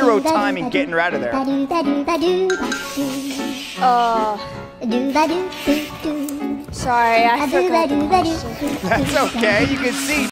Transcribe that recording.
zero time in getting her out of there. Sorry, I forgot the question. That's okay. You can see